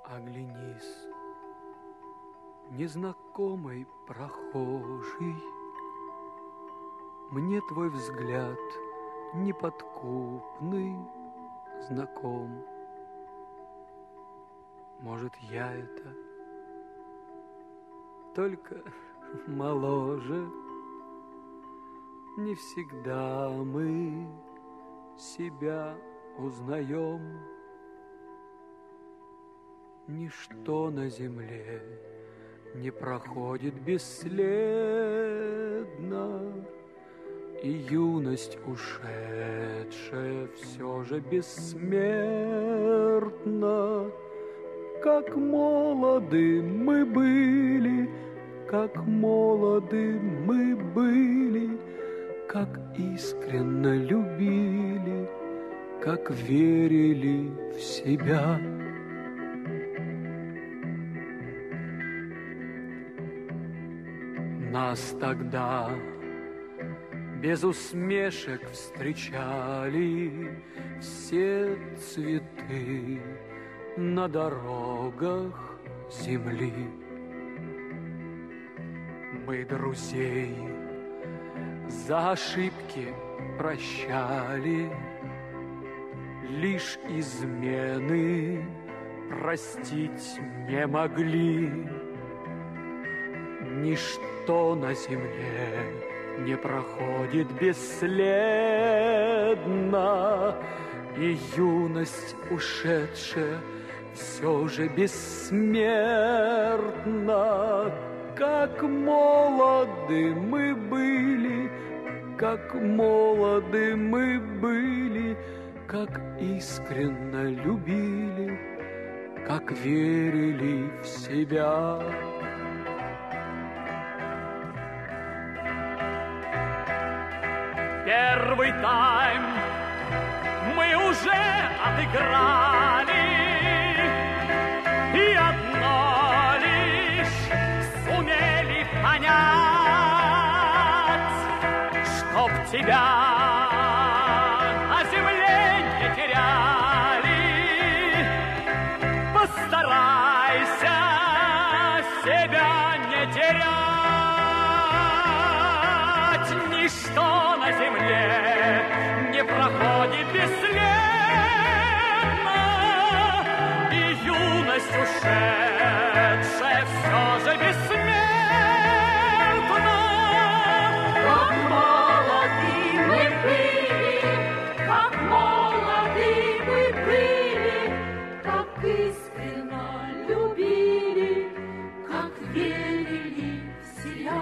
Оглянись, незнакомый прохожий, мне твой взгляд неподкупный знаком. Может, я это только моложе. Не всегда мы себя узнаем. Ничто на земле не проходит бесследно, и юность ушедшая все же бессмертна. Как молоды мы были, как молоды мы были, как искренно любили, как верили в себя. Нас тогда без усмешек встречали все цветы на дорогах земли. Мы друзей за ошибки прощали, лишь измены простить не могли. Ничто на земле не проходит бесследно, и юность ушедшая все же бессмертна. Как молоды мы были, как молоды мы были, как искренно любили, как верили в себя. Первый тайм мы уже отыграли, и одно лишь сумели понять, чтоб тебя на земле не теряли. Постарайся себя не терять. Ничто на земле не проходит бесследно, и юность ушедшая все же бессмертна. Как молоды мы были, как молоды мы были, как искренно любили, как верили в себя.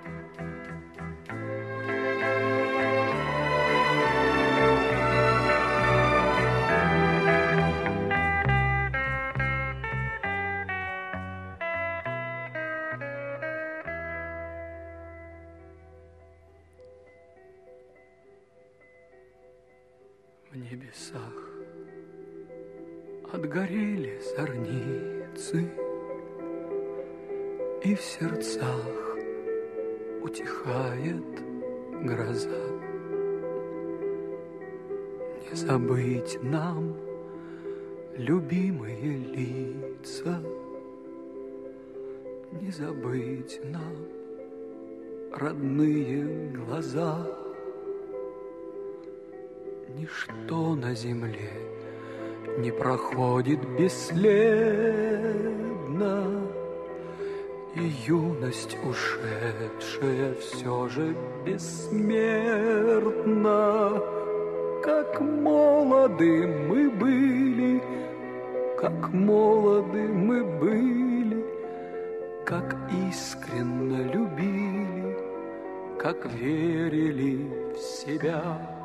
В небесах отгорели зорницы, и в сердцах утихает гроза. Не забыть нам любимые лица, не забыть нам родные глаза. Ничто на земле не проходит бесследно, и юность ушедшая все же бессмертна. Как молоды мы были, как молоды мы были, как искренно любили, как верили в себя.